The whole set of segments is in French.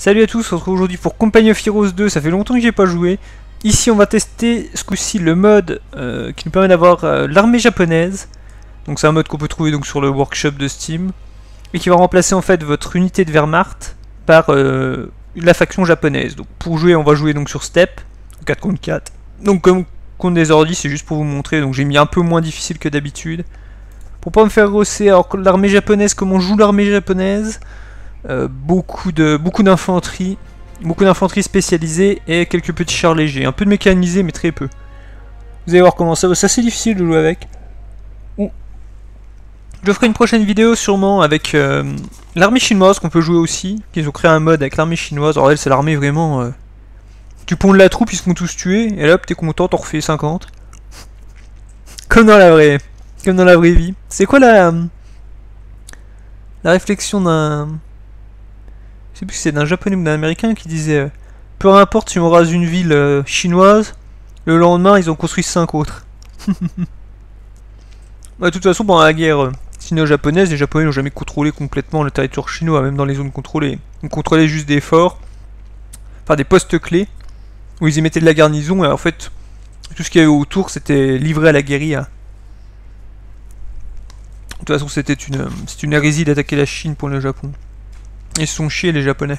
Salut à tous, on se retrouve aujourd'hui pour Company of Heroes 2, ça fait longtemps que j'ai pas joué. Ici on va tester ce coup-ci le mode qui nous permet d'avoir l'armée japonaise. Donc c'est un mode qu'on peut trouver donc sur le workshop de Steam. Et qui va remplacer en fait votre unité de Wehrmacht par la faction japonaise. Donc pour jouer on va jouer donc sur Steppe, 4 contre 4. Donc comme contre des ordis, c'est juste pour vous montrer, donc j'ai mis un peu moins difficile que d'habitude. Pour pas me faire grosser, alors l'armée japonaise, comment on joue l'armée japonaise, beaucoup d'infanterie spécialisée et quelques petits chars légers, un peu de mécanisé mais très peu. Vous allez voir comment ça va, c'est assez difficile de jouer avec. Je ferai une prochaine vidéo sûrement avec l'armée chinoise qu'on peut jouer aussi, qu'ils ont créé un mode avec l'armée chinoise. Alors elle c'est l'armée vraiment... tu ponds de la troupe, ils se font tous tuer, et là hop t'es content, t'en refais 50. Comme dans la vraie vie. C'est quoi la réflexion d'un... Je sais plus si c'est d'un japonais ou d'un américain qui disait peu importe si on rase une ville chinoise, le lendemain ils ont construit 5 autres. De toute façon pendant la guerre sino-japonaise, les japonais n'ont jamais contrôlé complètement le territoire chinois, même dans les zones contrôlées. Ils contrôlaient juste des forts, enfin des postes clés, où ils y mettaient de la garnison, et en fait tout ce qu'il y avait autour c'était livré à la guérilla. De toute façon c'était une hérésie d'attaquer la Chine pour le Japon. Ils se sont chiés les japonais.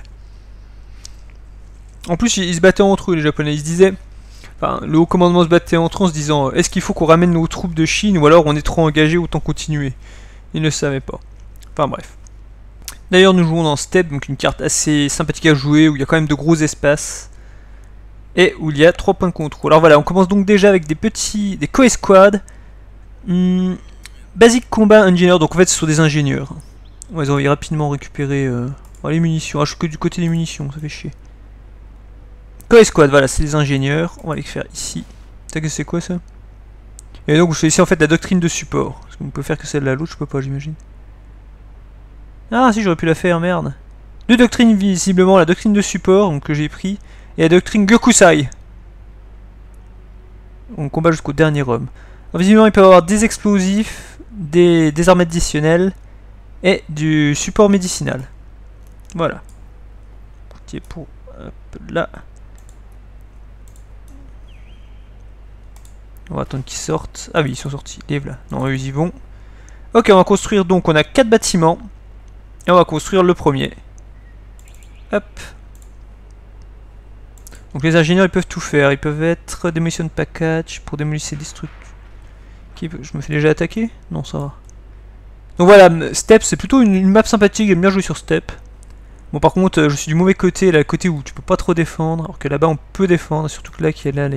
En plus ils se battaient entre eux les japonais, ils se disaient... Enfin, le haut commandement se battait entre eux en se disant est-ce qu'il faut qu'on ramène nos troupes de Chine ou alors on est trop engagé, autant continuer. Ils ne savaient pas. Enfin bref. D'ailleurs nous jouons dans Steppe, donc une carte assez sympathique à jouer, où il y a quand même de gros espaces. Et où il y a 3 points de contrôle. Alors voilà, on commence donc déjà avec des Koei Squad. Basic Combat Engineer, donc en fait ce sont des ingénieurs. On va envoyer rapidement récupérer les munitions. Ah je suis que du côté des munitions, ça fait chier. Koei Squad, voilà, c'est les ingénieurs. On va les faire ici. C'est quoi ça? Et donc, je fais ici en fait la doctrine de support. Parce qu'on peut faire que celle-là, l'autre, je peux pas, j'imagine. Ah, si, j'aurais pu la faire, merde. Deux doctrines, visiblement, la doctrine de support, donc que j'ai pris, et la doctrine Gyokusai. On combat jusqu'au dernier homme. Alors, visiblement, il peut y avoir des explosifs, des armes additionnelles, et du support médicinal. Voilà. Pour là. On va attendre qu'ils sortent. Ah oui, ils sont sortis. Les voilà. Non, eux, ils y vont. Ok, on va construire donc. On a 4 bâtiments. Et on va construire le premier. Hop. Donc les ingénieurs, ils peuvent tout faire. Ils peuvent être Demolition Package pour démolir des trucs. Je me fais déjà attaquer? Non, ça va. Donc voilà, Steppe, c'est plutôt une map sympathique. J'aime bien jouer sur Steppe. Bon, par contre, je suis du mauvais côté. Là, le côté où tu peux pas trop défendre. Alors que là-bas, on peut défendre. Surtout que là, qu'il y a là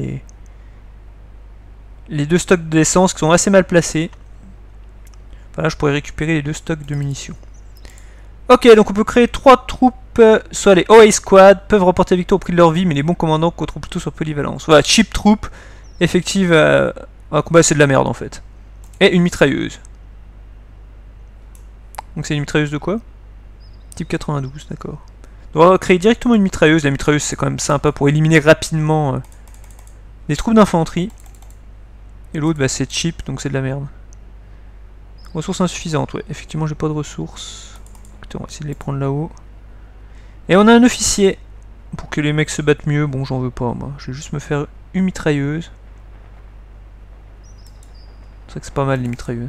les 2 stocks d'essence qui sont assez mal placés. Enfin, là je pourrais récupérer les 2 stocks de munitions. Ok, donc on peut créer 3 troupes. Soit les OA Squad peuvent remporter la victoire au prix de leur vie, mais les bons commandants compteront plutôt sur polyvalence. Voilà, cheap troupes, effective à combat, c'est de la merde en fait. Et une mitrailleuse. Donc c'est une mitrailleuse de quoi? Type 92, d'accord. Donc on va créer directement une mitrailleuse. La mitrailleuse c'est quand même sympa pour éliminer rapidement les troupes d'infanterie. Et l'autre, bah, c'est cheap, donc c'est de la merde. Ressources insuffisantes, ouais. Effectivement, j'ai pas de ressources. Écoutez, on va essayer de les prendre là-haut. Et on a un officier. Pour que les mecs se battent mieux. Bon, j'en veux pas, moi. Je vais juste me faire une mitrailleuse. C'est vrai que c'est pas mal, les mitrailleuses.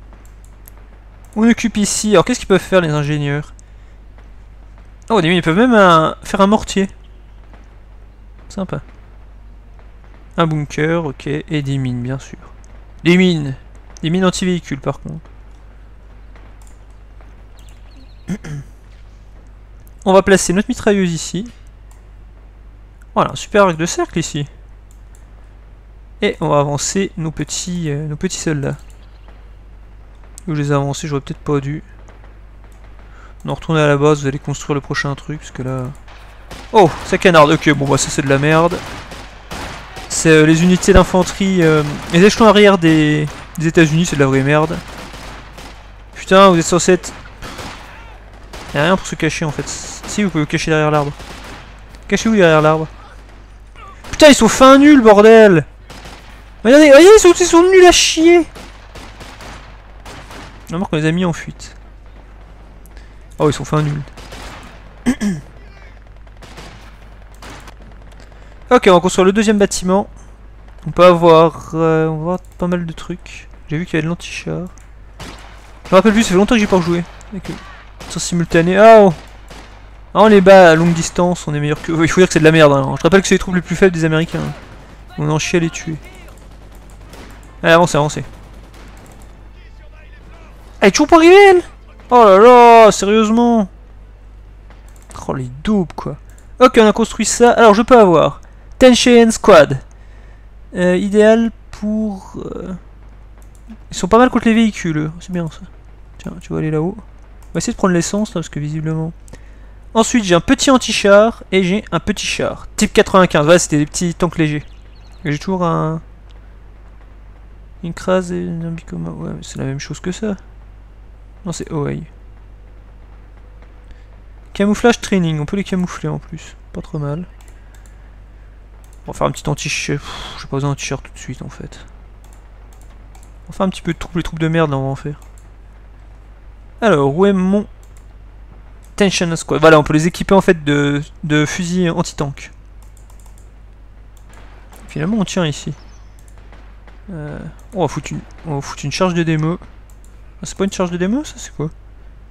On occupe ici. Alors, qu'est-ce qu'ils peuvent faire, les ingénieurs? Oh, ils peuvent même faire un mortier. Sympa. Un bunker, ok, et des mines, bien sûr. Des mines anti-véhicules, par contre. On va placer notre mitrailleuse ici. Voilà, un super arc de cercle ici. Et on va avancer nos petits soldats. Je les ai avancés, j'aurais peut-être pas dû. Non, retournez à la base, vous allez construire le prochain truc, parce que là... Oh, ça canarde, ok, bon bah ça c'est de la merde. C'est les unités d'infanterie, les échelons arrière des États-Unis, c'est de la vraie merde. Putain, vous êtes censé être... Y'a rien pour se cacher en fait. Si, vous pouvez vous cacher derrière l'arbre. Cachez-vous derrière l'arbre. Putain, ils sont fin nuls, bordel! Regardez, ils sont nuls à chier! On va voir qu'on les a mis en fuite. Oh, ils sont fin nuls. Ok, on va construire le deuxième bâtiment. On peut avoir, on va avoir pas mal de trucs. J'ai vu qu'il y avait de l'anti-char. Je me rappelle plus, ça fait longtemps que j'ai pas rejoué. Ok. Sans simultané. Ah, oh. Ah, on les bat à longue distance, on est meilleur que... Il faut dire que c'est de la merde. Hein. Je rappelle que c'est les troupes les plus faibles des Américains. On en chie à les tuer. Allez, avancez, avancez. Elle est toujours pas arrivée, elle. Oh là là, sérieusement. Oh, les daubes, quoi. Ok, on a construit ça. Alors, je peux avoir Tension Squad. Idéal pour... Ils sont pas mal contre les véhicules. C'est bien, ça. Tiens, tu vas aller là-haut. On va essayer de prendre l'essence, là, parce que visiblement... Ensuite, j'ai un petit anti-char et j'ai un petit char. Type 95. Voilà, c'était des petits tanks légers. J'ai toujours un... Une crase et un bicoma. Ouais, mais c'est la même chose que ça. Non, c'est OA. Camouflage training. On peut les camoufler en plus. Pas trop mal. On va faire un petit anti-char. J'ai pas besoin d'anti-char tout de suite, en fait. On va faire un petit peu de troupes. Les troupes de merde, là, on va en faire. Alors, où est mon... Tension Squad. Voilà, on peut les équiper en fait de fusils anti-tank. Finalement, on tient ici. On va foutre une charge de démo. Ah, c'est pas une charge de démo, ça c'est quoi?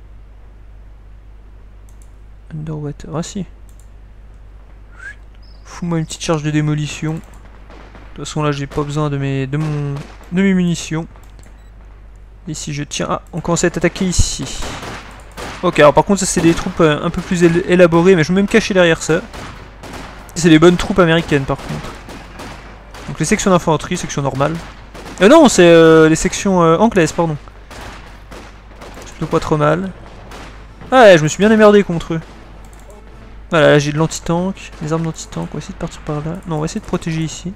Underwater. Ah si. Fous-moi une petite charge de démolition. De toute façon là, j'ai pas besoin de mes munitions. Ici, je tiens. Ah, on commence à être attaqué ici. Ok, alors par contre ça c'est des troupes un peu plus élaborées, mais je vais même cacher derrière ça. C'est des bonnes troupes américaines par contre. Donc les sections d'infanterie, section normale. Non, c'est les sections anglaises, pardon. C'est plutôt pas trop mal. Ah ouais, je me suis bien émerdé contre eux. Voilà, là j'ai de l'anti-tank, des armes d'anti-tank, on va essayer de partir par là. Non, on va essayer de protéger ici.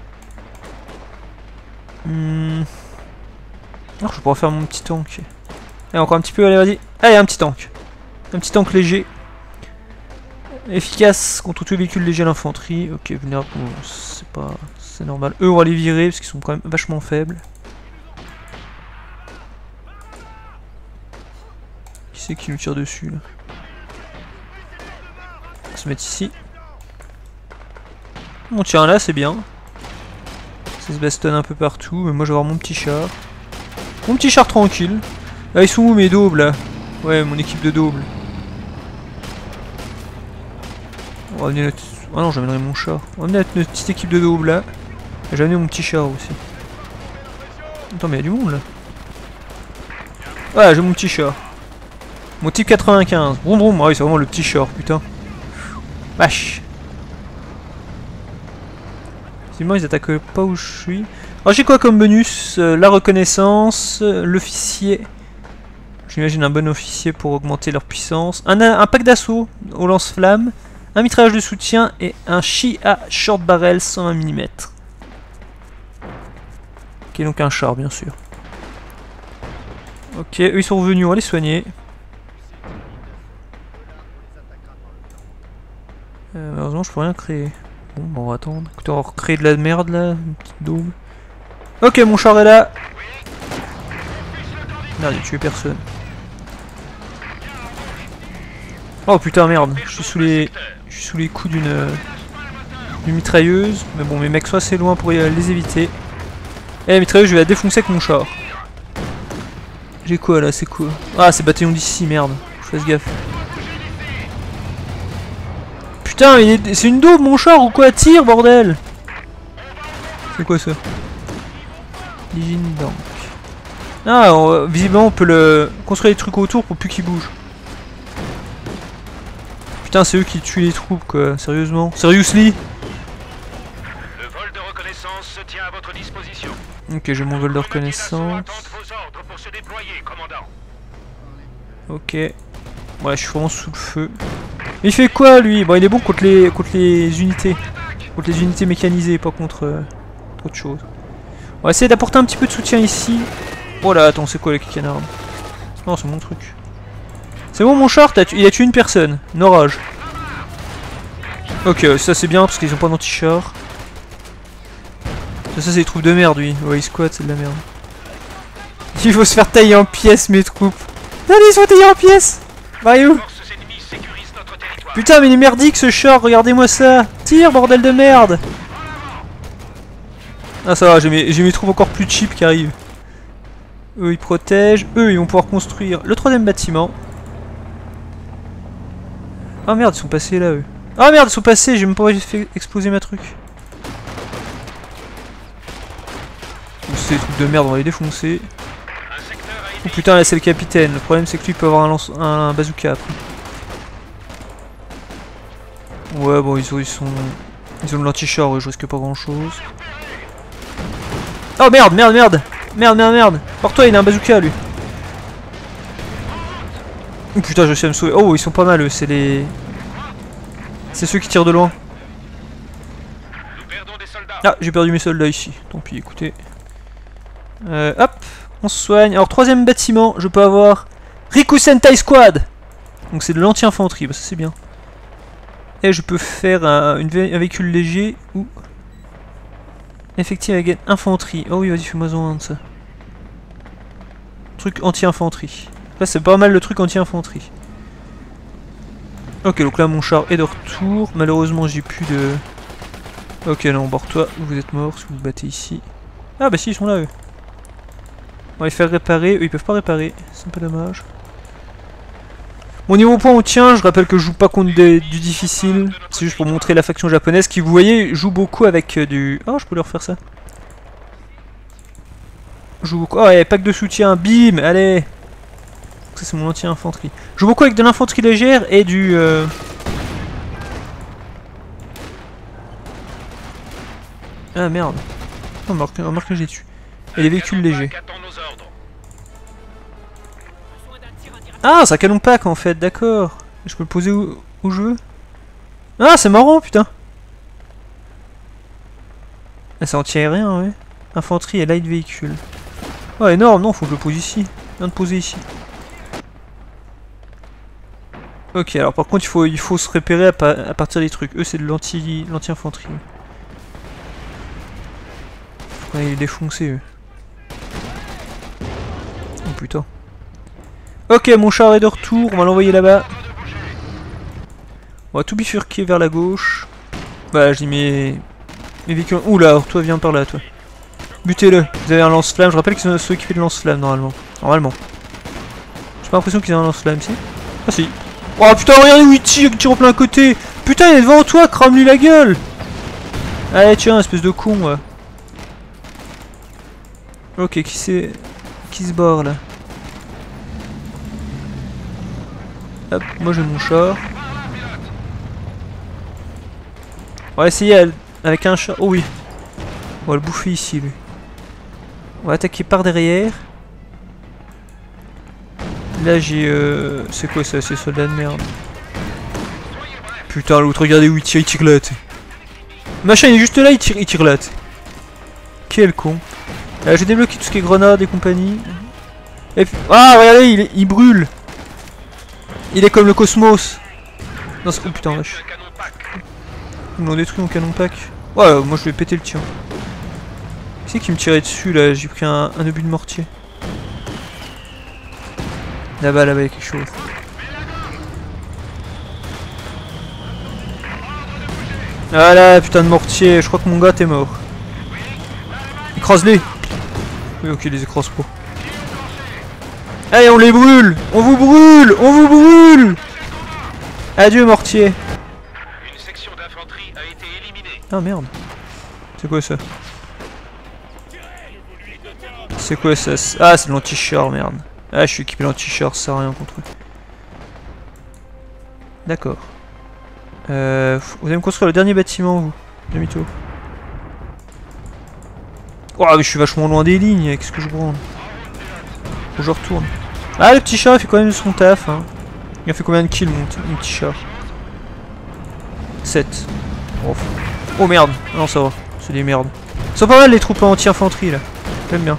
Alors je pourrais faire mon petit tank. Allez, encore un petit peu, allez vas-y. Allez, un petit tank. Un petit tank léger. Efficace contre tous les véhicules légers à l'infanterie. Ok, vulnérable, bon, c'est pas... c'est normal. Eux, on va les virer parce qu'ils sont quand même vachement faibles. Qui c'est qui nous tire dessus, là? On va se mettre ici. On tient là, c'est bien. Ça se bastonne un peu partout, mais moi je vais avoir mon petit char. Mon petit char tranquille. Ah, ils sont où mes daubes là? Ouais, mon équipe de daubes. On va amener notre... Ah non, j'amènerai mon char. On va amener notre petite équipe de daubes là. Et j'ai amené mon petit char aussi. Attends, mais il y a du monde là. Voilà, j'ai mon petit char. Mon type 95. Vroom vroom. Ah oui, c'est vraiment le petit char, putain. Vache. Sinon, ils attaquent pas où je suis. Alors, j'ai quoi comme bonus? La reconnaissance, l'officier. J'imagine un bon officier pour augmenter leur puissance. Un pack d'assaut au lance-flamme. Un mitraillage de soutien et un chi à short barrel 120 mm. Ok, donc un char, bien sûr. Ok, eux ils sont revenus, on va les soigner. Malheureusement, je peux rien créer. Bon, on va attendre. Écoutez, on va recréer de la merde là, une petite daube. Ok, mon char est là. Merde, il a tué personne. Oh putain, merde, je suis sous les coups d'une mitrailleuse. Mais bon, mes mecs sont assez loin pour les éviter. Eh, la mitrailleuse, je vais la défoncer avec mon char. J'ai quoi là, c'est quoi? Ah, c'est bataillon d'ici, merde. Je fasse gaffe. Putain, mais c'est une daube mon char ou quoi? Tire, bordel! C'est quoi ça? L'hygiène donc. Ah, visiblement on peut construire des trucs autour pour plus qu'il bouge. Putain, c'est eux qui tuent les troupes quoi, sérieusement. Seriously? Le vol de reconnaissance se tient à votre disposition. Ok, j'ai mon vol de reconnaissance. Ok. Ouais, je suis vraiment sous le feu. Mais il fait quoi lui? Bon, il est bon contre les unités. Contre les unités mécanisées, pas contre autre chose. On va essayer d'apporter un petit peu de soutien ici. Oh là, attends, c'est quoi les canards? Non, c'est mon truc. C'est bon mon char, il a tué une personne. Une orage. Ok, ça c'est bien parce qu'ils ont pas d'anti-char. Ça c'est des troupes de merde lui. Ouais, ils squattent, c'est de la merde. Il faut se faire tailler en pièces mes troupes. Allez, ils sont taillés en pièces. Mario. Putain, mais il est merdique ce char, regardez-moi ça. Tu tire, bordel de merde! Ah ça va, j'ai mes troupes encore plus cheap qui arrivent. Eux ils protègent, eux ils vont pouvoir construire le troisième bâtiment. Ah merde, ils sont passés là eux. Ah merde, ils sont passés, j'ai même pas fait exploser ma truc. C'est des trucs de merde, on va les défoncer. Oh putain, là c'est le capitaine. Le problème c'est que lui il peut avoir un bazooka après. Ouais, bon, ils ont de l'anti-char, je risque pas grand chose. Oh merde, merde, merde! Merde, merde, merde! Porte-toi, il a un bazooka lui! Oh putain, je sais me sauver. Oh, ils sont pas mal eux, c'est les. C'est ceux qui tirent de loin. Ah, j'ai perdu mes soldats ici. Tant pis, écoutez. Hop, on se soigne. Alors, troisième bâtiment, je peux avoir Riku Sentai Squad! Donc c'est de l'anti-infanterie, bah ça c'est bien. Et je peux faire un véhicule léger ou effective avec infanterie. Oh oui, vas-y, fais-moi un de ça. Truc anti-infanterie. Là, c'est pas mal le truc anti-infanterie. Ok, donc là, mon char est de retour. Malheureusement, j'ai plus de... Ok, non, barre-toi. Vous êtes mort si vous vous battez ici. Ah, bah si, ils sont là, eux. On va les faire réparer. Eux, ils peuvent pas réparer. C'est un peu dommage. Bon, niveau point, on tient. Je rappelle que je joue pas contre du difficile. C'est juste pour montrer la faction japonaise qui, vous voyez, joue beaucoup avec du... Oh, je peux leur faire ça. Joue beaucoup... Oh, ouais, pack de soutien. Bim, allez. Ça, c'est mon anti-infanterie. Je joue beaucoup avec de l'infanterie légère et du... Ah, merde. Oh, remarque que j'ai dessus. Et les véhicules légers. Ah, c'est un canon pack en fait, d'accord. Je peux le poser où je veux. Ah, c'est marrant, putain. Ah, c'est anti-aérien, ouais. Infanterie et light véhicule. Oh, énorme, non, faut que je le pose ici. Je viens de poser ici. Ok, alors par contre, il faut se repérer à partir des trucs. Eux, c'est de l'anti-infanterie. Faut les défoncer, eux. Oh putain. Ok, mon char est de retour, on va l'envoyer là-bas. On va tout bifurquer vers la gauche. Voilà, j'ai mes véhicules. Oula, toi viens par là, toi. Butez-le. Vous avez un lance-flamme. Je rappelle qu'ils sont équipés de lance-flamme normalement. J'ai pas l'impression qu'ils ont un lance-flamme, si. Ah si. Oh putain, regardez où il tire en plein côté. Putain, il est devant toi, crame-lui la gueule. Allez, tiens, espèce de con, ouais. Ok, qui se barre là? Hop, moi j'ai mon char. On va essayer avec un char. Oh oui. On va le bouffer ici, lui. On va attaquer par derrière. Là j'ai... C'est quoi ça, ces soldats de merde? Putain, l'autre, regardez où il tire là, t'sais. Machin, il est juste là, il tire là, t'sais. Quel con. J'ai débloqué tout ce qui est grenades et compagnie. Et puis... Ah, regardez, il brûle. Il est comme le cosmos. Non, oh putain, vache. Ils m'ont détruit mon canon pack. Ouais, moi je vais péter le tien. Qui c'est qui me tirait dessus là? J'ai pris un obus de mortier. Là-bas, il y a quelque chose. Ah là, putain de mortier, je crois que mon gars t'es mort. Écrase-les. Oui, ok, les écrase pas. Allez, on les brûle. On vous brûle. On vous brûle. Adieu, mortier. Une section d'infanterie a été éliminée. Ah merde. C'est quoi ça? C'est quoi ça? Ah, c'est de l'anti-char, merde. Ah, je suis équipé d'anti-char, ça sert à rien contre eux. D'accord. Vous allez me construire le dernier bâtiment, vous. Demi-tour. Oh, mais je suis vachement loin des lignes, qu'est-ce que je branle? Faut que je retourne. Ah, le petit chat, il fait quand même son taf, hein. Il a fait combien de kills, mon petit chat? 7. Oh, oh merde. Non, ça va. C'est des merdes. Ils sont pas mal les troupes anti-infanterie, là. J'aime bien.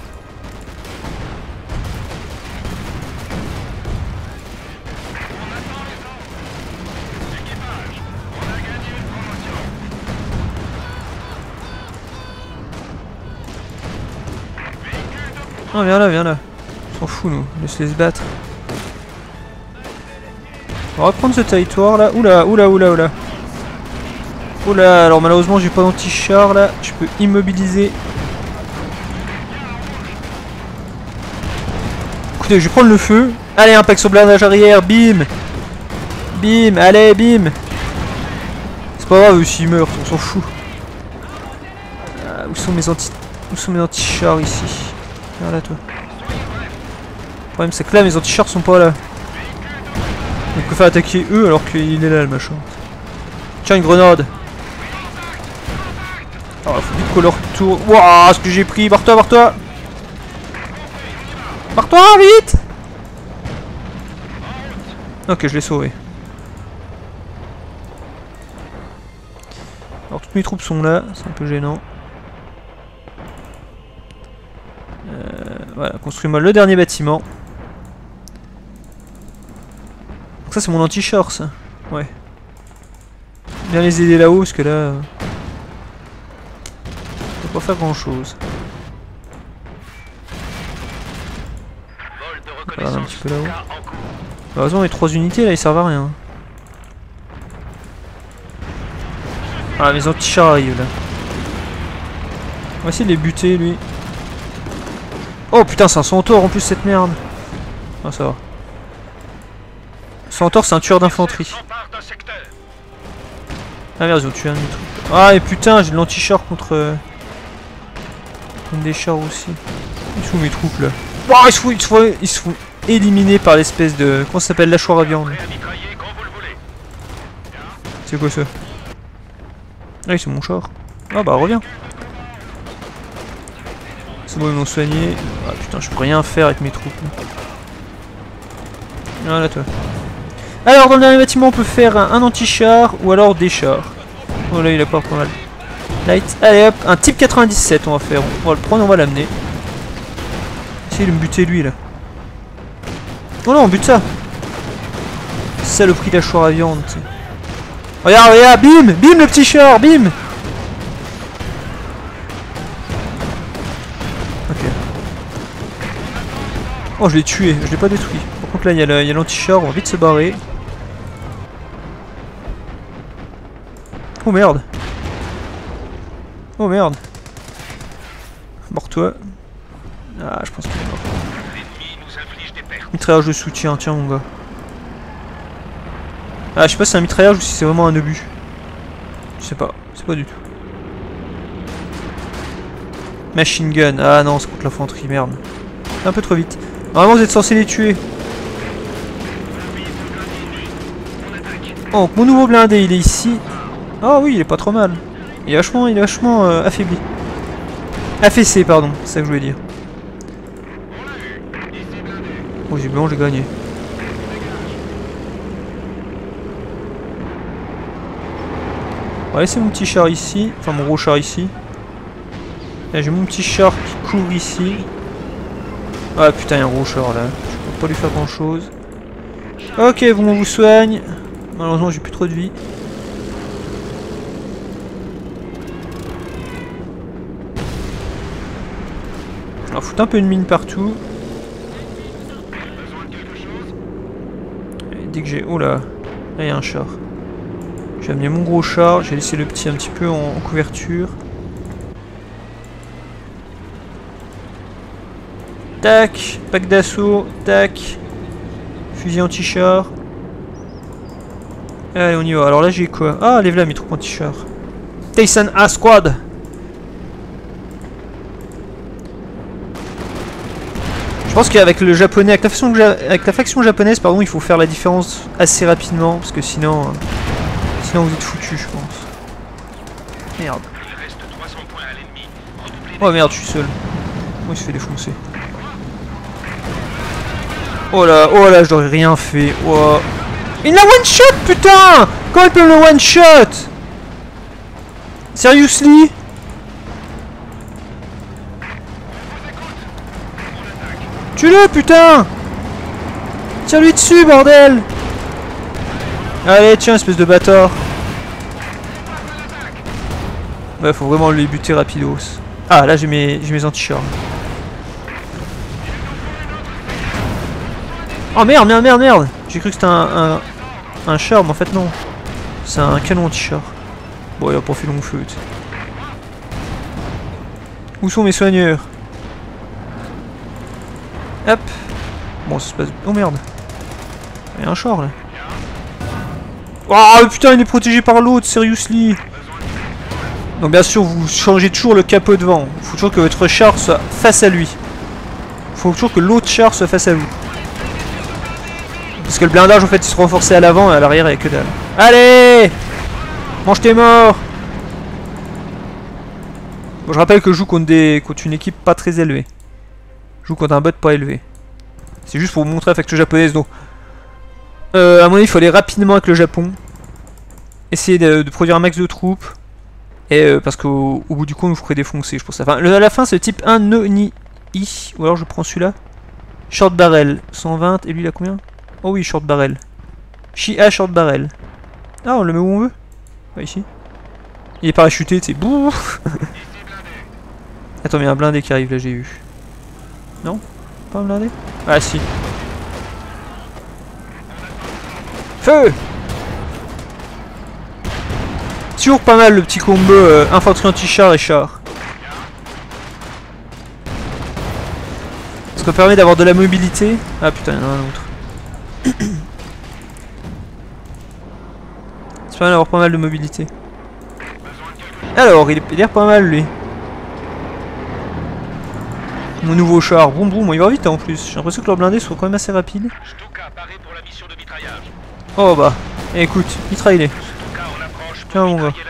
Ah, viens là, viens là. On s'en fout, nous. Laisse-les se battre. On va reprendre ce territoire là. Oula, oula, oula, oula. Oh là, alors malheureusement j'ai pas d'anti-char là, je peux immobiliser. Écoutez, je vais prendre le feu. Allez, impact sur blindage arrière, bim. Bim, allez, bim. C'est pas grave s'ils meurent, on s'en fout. Ah, où sont mes anti-chars ici? Voilà toi. Le problème c'est que là mes anti-chars sont pas là. On peut faire attaquer eux alors qu'il est là le machin. Tiens une grenade. Oh, faut vite qu'on leur tourne. Wouah, ce que j'ai pris. Barre-toi, barre-toi. Barre-toi, vite. Ok, je l'ai sauvé. Alors toutes mes troupes sont là, c'est un peu gênant. Voilà, construis-moi le dernier bâtiment. Donc ça c'est mon anti-char ça. Ouais. Bien les aider là-haut parce que là... on peut pas faire grand chose. Voilà, un petit peu là-haut. Heureusement les 3 unités là ils servent à rien. Ah mes anti-chars arrivent là. On va essayer de les buter lui. Oh putain c'est un centaure en plus cette merde. Ah ça va. Centaure c'est un tueur d'infanterie. Ah merde ils ont tué un de mes trucs. Ah et putain j'ai de l'anti-char contre... des chars aussi. Ils sont mes troupes là. Wow, ils se font éliminés par l'espèce de... comment ça s'appelle, lâchoire à viande. C'est quoi ça? Ah c'est mon char. Ah bah reviens. C'est bon ils m'ont soigné. Ah putain je peux rien faire avec mes troupes. Voilà toi. Alors dans le dernier bâtiment on peut faire un anti-char ou alors des chars. Oh là il a pas mal. Light. Allez hop, un type 97 on va faire. On va le prendre, on va l'amener. Essayer de me buter lui là. Oh non on bute ça. Saloperie lâchoire à viande. T'sais. Regarde, regarde, bim, bim le petit char, bim. Ok. Oh je l'ai tué, je l'ai pas détruit. Par contre là il y a l'anti-char, on va vite se barrer. Oh merde. Oh merde. Mors-toi. Ah je pense qu'il est mort. Mitraillage de soutien, tiens mon gars. Ah je sais pas si c'est un mitraillage ou si c'est vraiment un obus. Je sais pas du tout. Machine gun, ah non c'est contre l'infanterie, merde. Un peu trop vite. Normalement vous êtes censé les tuer. Oh mon nouveau blindé il est ici. Oh oui il est pas trop mal. Il est vachement affaibli. Affaissé pardon, c'est ça que je voulais dire. Oh visiblement j'ai gagné. On va laisser mon petit char ici, enfin mon gros char ici. J'ai mon petit char qui court ici. Ah putain, il y a un gros char là. Je peux pas lui faire grand chose. Ok, bon, on vous soigne. Malheureusement, j'ai plus trop de vie. On va foutre un peu de mine partout. Et dès que j'ai... oh là, là il y a un char. J'ai amené mon gros char, j'ai laissé le petit un petit peu en couverture. Tac, pack d'assaut, tac. Fusil anti-char. Allez, on y va. Alors là, j'ai quoi? Ah, lève là mes troupes anti-char. Tyson A Squad. Je pense qu'avec le japonais, avec la faction japonaise, pardon, il faut faire la différence assez rapidement, parce que sinon... sinon vous êtes foutus, je pense. Merde. Oh merde, je suis seul. Oh, il se fait défoncer. Oh là, je n'aurais rien fait. Oh. Il l'a one shot, putain! Comment il peut me one shot? Seriously? Tue-le, putain! Tire-lui dessus, bordel! Allez, tiens, espèce de bâtard. Ouais, faut vraiment les buter rapidos. Ah, là, j'ai mes anti-chars. Oh merde, merde, merde, merde! J'ai cru que c'était un char, mais en fait non. C'est un canon anti-char. Bon, il a pas fait long feu, tu sais. Où sont mes soigneurs? Hop. Bon, ça se passe... Oh merde. Il y a un char là. Oh putain, il est protégé par l'autre, seriously. Donc bien sûr, vous changez toujours le capot devant. Il faut toujours que votre char soit face à lui. Il faut toujours que l'autre char soit face à vous. Parce que le blindage en fait il se renforçait à l'avant et à l'arrière il n'y a que dalle. Allez! Mange tes morts! Bon, je rappelle que je joue contre une équipe pas très élevée. Je joue contre un bot pas élevé. C'est juste pour vous montrer la facture japonaise. Donc, à mon avis, il faut aller rapidement avec le Japon. Essayer de produire un max de troupes. Et parce qu'au bout du compte, vous ferez défoncer, je pense. Enfin, à la fin, c'est le type 1 Noni. Ou alors je prends celui-là. Short barrel, 120. Et lui, il a combien? Oh oui, short barrel. Shia short barrel. Ah, on le met où on veut. Pas ici. Il est parachuté, tu sais. Bouh. Attends, mais il y a un blindé qui arrive là, j'ai vu. Non? Pas un blindé? Ah si. Feu! Toujours pas mal le petit combo infanterie anti-char et char. Ça permet d'avoir de la mobilité. Ah putain, il y en a un autre. Ça permet d'avoir pas mal de mobilité. Alors, il a l'air pas mal lui. Mon nouveau char, boum boum, il va vite hein, en plus. J'ai l'impression que leurs blindés sont quand même assez rapides. Oh bah, écoute, mitraille-les. Tiens mon gars.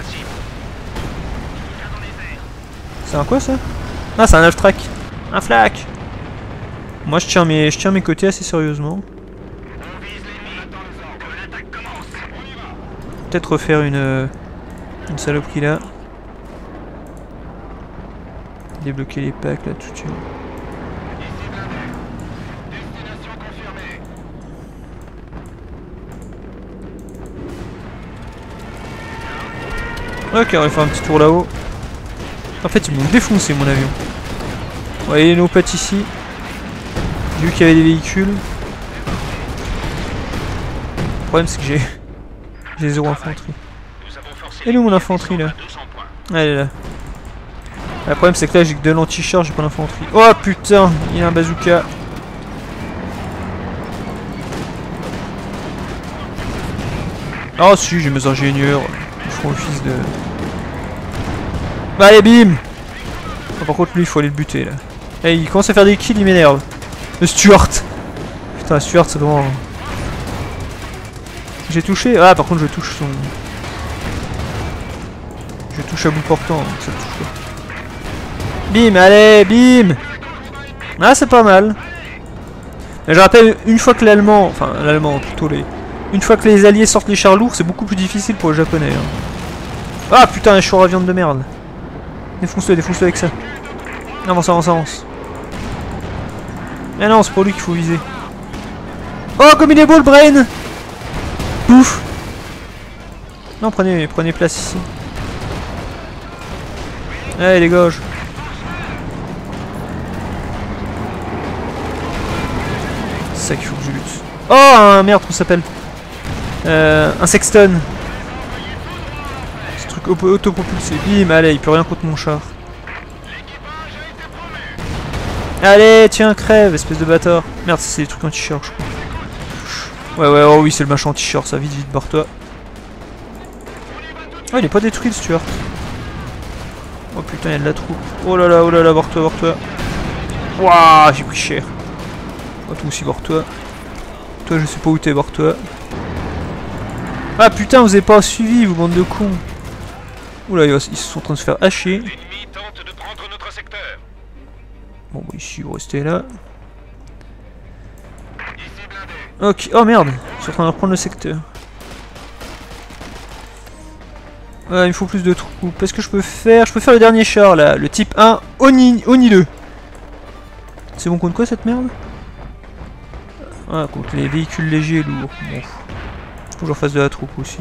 C'est un quoi ça? Ah c'est un half-track. Un flak. Moi je tiens mes côtés assez sérieusement. Peut-être refaire une saloperie là. Débloquer les packs là tout de suite. Ok, on va faire un petit tour là-haut. En fait, ils m'ont défoncé mon avion. Vous voyez nos pattes ici. J'ai vu qu'il y avait des véhicules. Le problème, c'est que j'ai 0 infanterie. Et où mon infanterie là? Elle est là. Le problème, c'est que là, j'ai que de l'anti-char, j'ai pas d'infanterie. Oh putain, il y a un bazooka. Oh si, j'ai mes ingénieurs. Ils font office de... Bah allez bim. Oh, par contre lui il faut aller le buter là. Et il commence à faire des kills, il m'énerve. Le Stuart. Putain Stuart c'est vraiment... J'ai touché. Ah par contre je touche son... Je touche à bout portant, donc ça touche pas. Bim, allez, bim. Ah c'est pas mal. Mais je rappelle, une fois que l'allemand... Enfin l'allemand plutôt les... Une fois que les alliés sortent les chars lourds, c'est beaucoup plus difficile pour les japonais. Hein. Ah putain, un char à viande de merde. Défonce-le avec ça. Avance, avance, avance. Mais non, c'est pour lui qu'il faut viser. Oh, comme il est beau le brain! Ouf! Non, prenez place ici. Allez, les gauches. C'est ça qu'il faut que je lutte. Oh, un merde, comment ça s'appelle? Un sexton. Ce truc autopropulsé. Bim, allez, il peut rien contre mon char. Allez, tiens, crève, espèce de bâtard. Merde, c'est des trucs anti-char, je crois. Ouais, oh oui, c'est le machin anti-char, ça. Vite, barre-toi. Oh, il est pas détruit le Stuart. Oh putain, il y a de la troupe. Oh là là, barre-toi. Wouah, j'ai pris cher. Oh, toi aussi, barre-toi. Toi, je sais pas où t'es, barre-toi. Ah putain, vous avez pas suivi, vous bande de cons. Oula, ils sont en train de se faire hacher. Bon, bah, ici, vous restez là. Ok, oh merde, ils sont en train de reprendre le secteur. Il me faut plus de troupes. Qu'est-ce que je peux faire? Je peux faire le dernier char là, le type 1 Oni 2. C'est bon contre quoi cette merde? Ah, contre les véhicules légers et lourds. Bon. Faut que j'en fasse de la troupe aussi.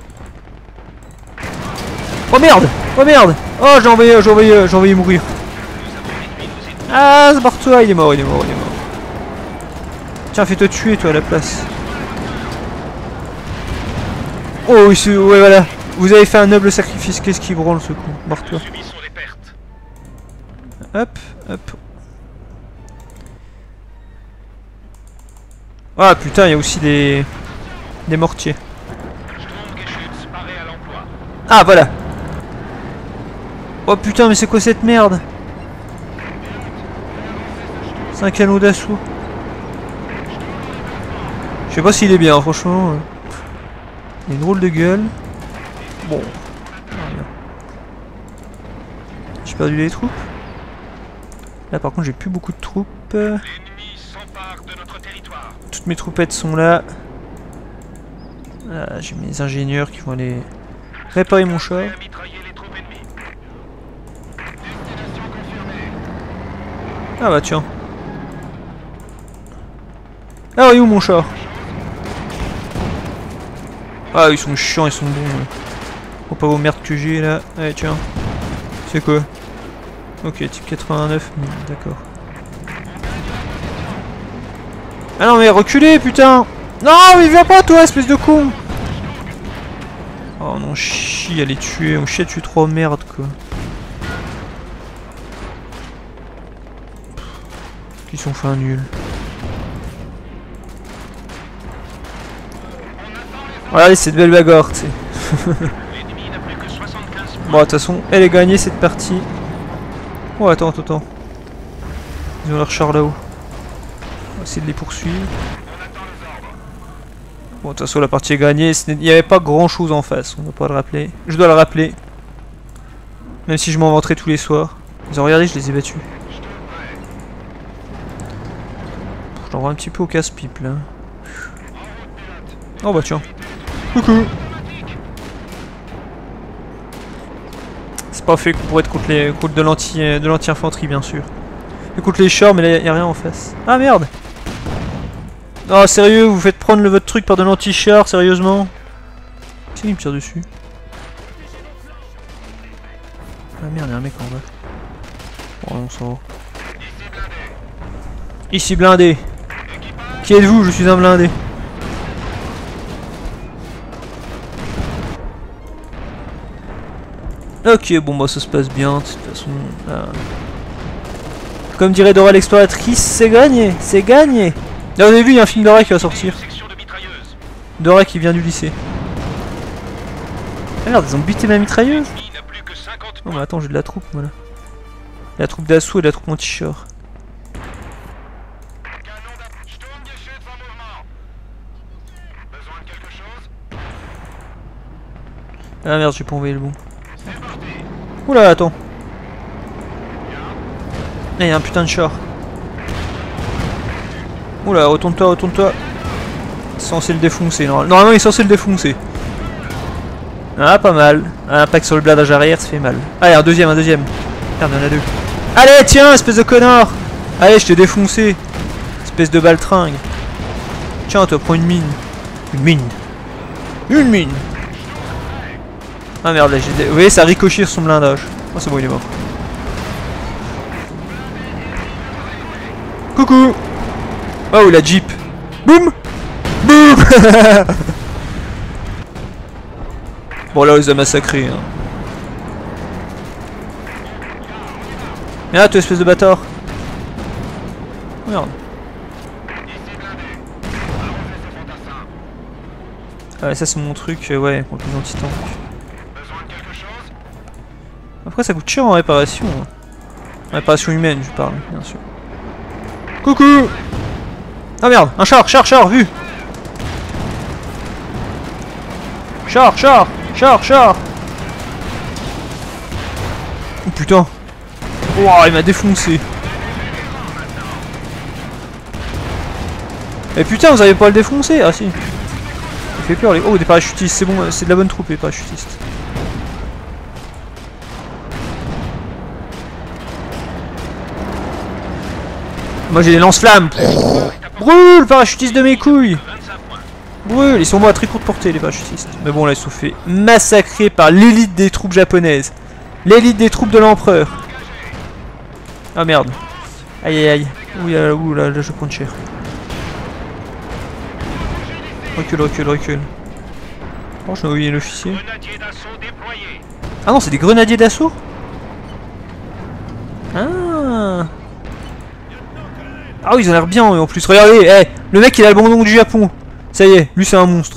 Oh merde! Oh j'ai envoyé mourir. Ah, barre-toi, il est mort. Tiens, fais-toi tuer toi à la place. Oh, ouais voilà. Vous avez fait un noble sacrifice, qu'est-ce qui branle ce coup? Mort-toi. Nous subissons des pertes. Hop, hop. Ah putain, il y a aussi des mortiers. Sturmgeschütz paré à l'emploi. Ah voilà. Oh putain, mais c'est quoi cette merde? C'est un canot d'assaut. Je sais pas s'il est bien, franchement. Il a une drôle de gueule. Bon. J'ai perdu les troupes. Là par contre j'ai plus beaucoup de troupes. L'ennemi s'empare de notre territoire. Toutes mes troupettes sont là. Ah, j'ai mes ingénieurs qui vont aller réparer mon char. Prêt à mitrailler les troupes ennemies. Destination confirmée. Ah bah tiens. Ah oui, où mon char? Ah ils sont chiants, ils sont bons. Faut pas vos merdes que j'ai là. Allez tiens. C'est quoi? Ok, type 89, d'accord. Ah non mais reculez putain! Non mais viens pas toi espèce de con! Oh non chie à les tuer, on chie à tuer trop merde quoi. Ils sont fin nuls. Regardez cette belle bagarre tu sais. L'ennemi n'a plus que 75 points. Bon de toute façon elle est gagnée cette partie. Oh attends. Ils ont leur char là-haut. On va essayer de les poursuivre. On attend les ordres. Bon de toute façon la partie est gagnée. Il n'y avait pas grand chose en face. On ne doit pas le rappeler. Je dois le rappeler. Même si je m'en vanterai tous les soirs. Ils ont regardé, je les ai battus. Je l'envoie un petit peu au casse-pipe là. Oh bah tiens. Coucou. C'est pas fait pour être contre de l'anti-infanterie bien sûr. Et contre les chars mais là y a rien en face. Ah merde. Oh sérieux, vous faites prendre votre truc par de l'anti-char, sérieusement? Qui me tire dessus? Ah merde, y'a un mec en bas. Oh non, ça va. Ici blindé. Qui êtes-vous? Je suis un blindé. Ok, bon bah ça se passe bien, de toute façon. Comme dirait Dora l'exploratrice, c'est gagné, c'est gagné. Là vous avez vu, il y a un film Dora qui va sortir. Section de mitrailleuses. Dora qui vient du lycée. Ah merde, ils ont buté ma mitrailleuse. L'ennemi n'a plus que 50 Non points. mais attends, j'ai de la troupe moi là. La troupe d'assaut et la troupe anti-char. Canon d'appui. Sturmgeschütz en mouvement. Besoin de quelque chose? Ah merde, j'ai pas envoyé le bon. C'est parti. Oula, attends. Là, y'a un putain de char. Oula, retourne-toi, retourne-toi. Censé le défoncer. Normalement, il est censé le défoncer. Ah, pas mal. Un impact sur le blindage arrière, ça fait mal. Allez, un deuxième, un deuxième. Merde, il y en a deux. Allez, tiens, espèce de connard. Allez, je t'ai défoncé. Espèce de baltringue. Tiens, toi, prends une mine. Une mine. Une mine. Ah merde, là, vous voyez, ça ricochet sur son blindage. Oh, c'est bon, il est mort. Coucou. Oh, la Jeep. Boum. Boum. Bon, là, on les a massacrés. Hein. Merde, toi, espèce de bâtard. Merde. Ah ouais, ça, c'est mon truc, ouais, contre les anti-tanks. Besoin de quelque chose? Après, ça coûte cher en réparation. Hein. En réparation humaine, je parle, bien sûr. Coucou. Ah merde, un char, vu. Char. Oh putain. Wow, il m'a défoncé. Eh putain, vous avez pas à le défoncer? Ah si. Il fait peur les... Oh, des parachutistes, c'est bon, c'est de la bonne troupe les parachutistes. Moi j'ai des lance-flammes. Brûle, parachutiste de mes couilles. 25 points. Brûle, ils sont bons à très courte portée les parachutistes. Mais bon là ils se sont fait massacrer par l'élite des troupes japonaises. L'élite des troupes de l'empereur. Ah merde. Aïe. Ouh là, je compte cher. Recule. Oh, je vais oublier l'officier. Grenadiers d'assaut déployés. Ah non, c'est des grenadiers d'assaut. Ah. Ah oui, ils ont l'air bien en plus. Regardez, hey, le mec il a le bon nom du Japon. Ça y est, lui c'est un monstre.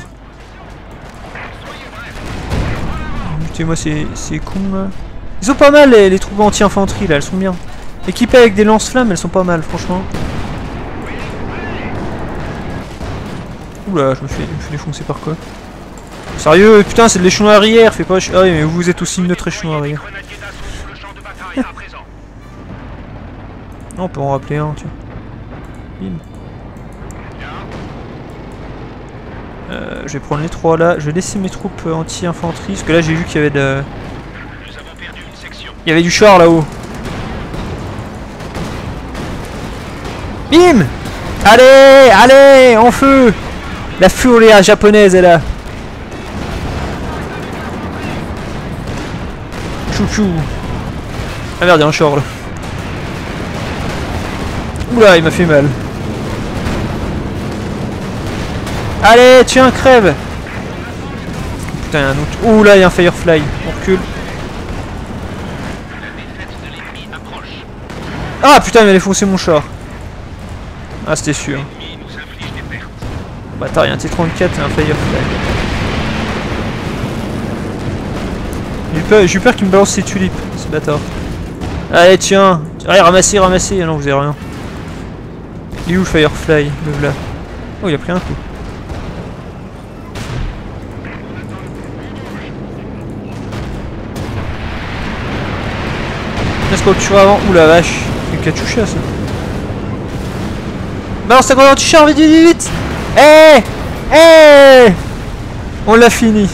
Écoutez-moi, c'est con là. Ils sont pas mal les troupes anti-infanterie là, elles sont bien. Équipées avec des lance-flammes, elles sont pas mal, franchement. Oula, je me fais défoncer par quoi? Sérieux, putain, c'est de l'échelon arrière, fais pas. Ah oui, mais vous êtes aussi notre échelon arrière. Grenadiers d'assaut sur le champ de bataille à présent. On peut en rappeler un, tiens. Bim. Je vais prendre les trois là. Je vais laisser mes troupes anti-infanterie. Parce que là, j'ai vu qu'il y avait de. Nous avons perdu une section. Il y avait du char là-haut. Bim! Allez! Allez! En feu! La furie japonaise est là. Chouchou. Ah merde, il y a un char là. Oula, il m'a fait mal. Allez, tiens, crève! Putain, il y a un autre. Ouh là, il y a un Firefly. On recule. Ah putain, il m'a défoncé mon char. Ah, c'était sûr. L'ennemi nous inflige des pertes. Bâtard, il y a un T-34 et un Firefly. J'ai eu peur qu'il me balance ses tulipes, ce bâtard. Allez, tiens! Allez, ramassez, ramassez! Ah non, vous avez rien. Il est où le Firefly? Le voilà. Oh, il a pris un coup. Est-ce qu'on le tuera avant? Ouh la vache! C'est le Katyusha ça! Balance ta grenade anti-char, vite, vite, vite, vite! Eh! Eh! On l'a fini!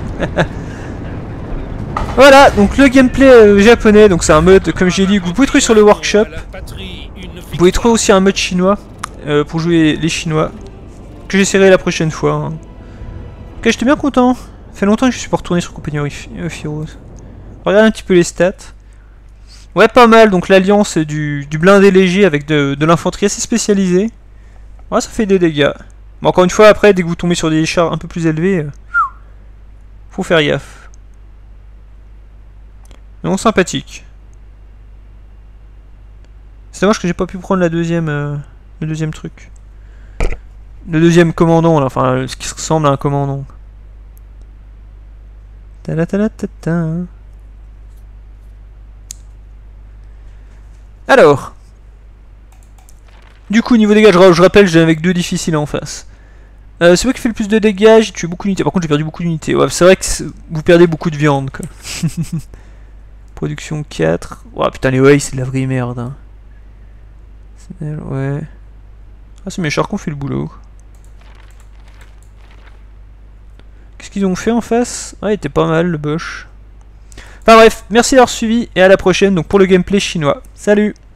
Voilà, donc le gameplay japonais, donc c'est un mode, comme j'ai dit, que vous pouvez trouver sur le workshop. Vous pouvez trouver aussi un mode chinois, pour jouer les chinois, que j'essaierai la prochaine fois. Hein. Ok, j'étais bien content. Ça fait longtemps que je suis pas retourné sur Compagnie of Heroes. Regardez un petit peu les stats. Ouais, pas mal, donc l'alliance du blindé léger avec de l'infanterie assez spécialisée. Ouais, ça fait des dégâts. Mais encore une fois, après, dès que vous tombez sur des chars un peu plus élevés, faut faire gaffe. Non, sympathique. C'est dommage que j'ai pas pu prendre la deuxième, le deuxième truc. Le deuxième commandant, là, enfin, ce qui ressemble à un commandant. Alors. Du coup, niveau dégâts, je rappelle, j'ai avec deux difficiles en face. C'est moi qui fait le plus de dégâts, j'ai tué beaucoup d'unités. Par contre, j'ai perdu beaucoup d'unités. Ouais, c'est vrai que vous perdez beaucoup de viande, quoi. Production 4. Oh putain, les OA c'est de la vraie merde. Hein. Ouais. Ah, c'est mes chars qui ont fait le boulot. Qu'est-ce qu'ils ont fait en face? Ouais, il était pas mal le Bosch. Enfin bref, merci d'avoir suivi et à la prochaine donc pour le gameplay chinois. Salut!